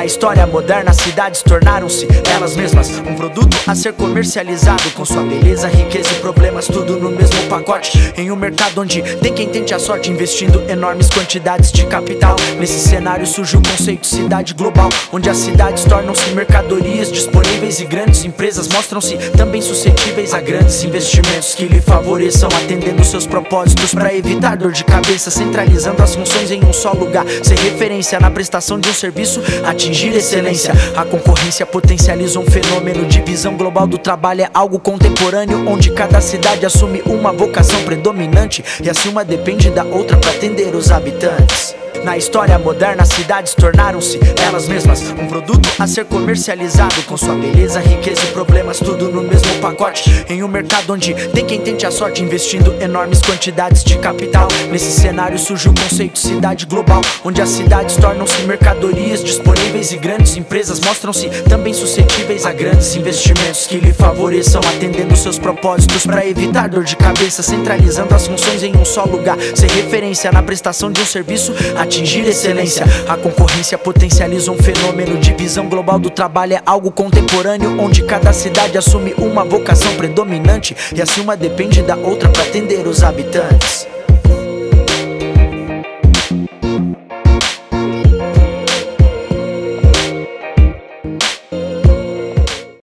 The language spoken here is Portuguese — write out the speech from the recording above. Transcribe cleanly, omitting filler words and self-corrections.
Na história moderna, as cidades tornaram-se elas mesmas um produto a ser comercializado, com sua beleza, riqueza e problemas, tudo no mesmo pacote. Em um mercado onde tem quem tente a sorte, investindo enormes quantidades de capital. Nesse cenário surge o conceito de cidade global, onde as cidades tornam-se mercadorias disponíveis e grandes empresas mostram-se também suscetíveis a grandes investimentos que lhe favoreçam, atendendo seus propósitos para evitar dor de cabeça, centralizando as funções em um só lugar, ser referência na prestação de um serviço, atingir excelência. A concorrência potencializa um fenômeno de visão global do trabalho, é algo contemporâneo, onde cada cidade assume uma vocação predominante e assim uma depende da outra para atender os habitantes. Na história moderna, as cidades tornaram-se elas mesmas um produto a ser comercializado, com sua beleza, riqueza e problemas, tudo no mesmo pacote. Em um mercado onde tem quem tente a sorte, investindo enormes quantidades de capital. Nesse cenário surge o conceito de cidade global, onde as cidades tornam-se mercadorias disponíveis e grandes empresas mostram-se também suscetíveis a grandes investimentos que lhe favoreçam, atendendo seus propósitos para evitar dor de cabeça, centralizando as funções em um só lugar, ser referência na prestação de um serviço, atingir excelência. A concorrência potencializa um fenômeno de visão global do trabalho, é algo contemporâneo, onde cada cidade assume uma vocação predominante e assim uma depende da outra para atender os habitantes.